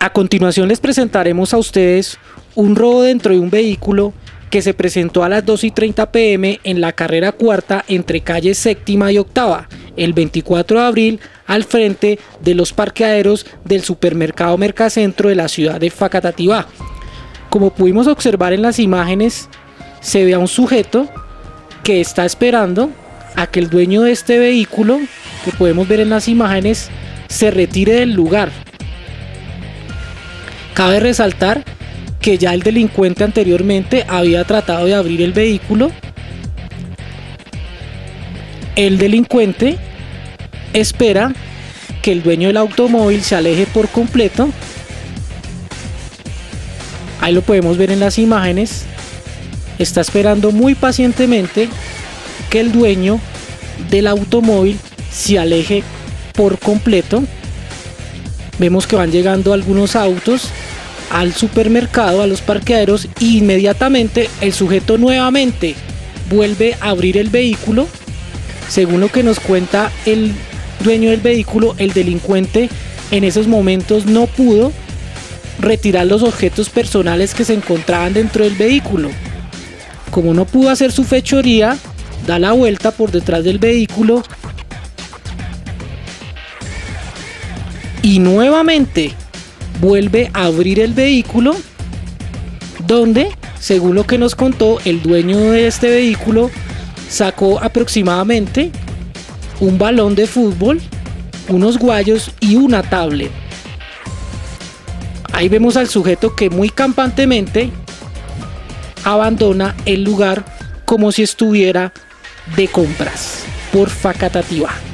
A continuación les presentaremos a ustedes un robo dentro de un vehículo que se presentó a las 2:30 p.m. en la carrera cuarta entre calles séptima y octava, el 24 de abril, al frente de los parqueaderos del supermercado Mercacentro de la ciudad de Facatativá. Como pudimos observar en las imágenes, se ve a un sujeto que está esperando a que el dueño de este vehículo, que podemos ver en las imágenes, se retire del lugar. Cabe resaltar que ya el delincuente anteriormente había tratado de abrir el vehículo. El delincuente espera que el dueño del automóvil se aleje por completo. Ahí lo podemos ver en las imágenes. Está esperando muy pacientemente que el dueño del automóvil se aleje por completo. Vemos que van llegando algunos autos al supermercado, a los parqueaderos, e inmediatamente el sujeto nuevamente vuelve a abrir el vehículo. Según lo que nos cuenta el dueño del vehículo, el delincuente en esos momentos no pudo retirar los objetos personales que se encontraban dentro del vehículo. Como no pudo hacer su fechoría, da la vuelta por detrás del vehículo y nuevamente vuelve a abrir el vehículo, donde, según lo que nos contó el dueño de este vehículo, sacó aproximadamente un balón de fútbol, unos guayos y una tablet. Ahí vemos al sujeto que muy campantemente abandona el lugar como si estuviera de compras por Facatativá.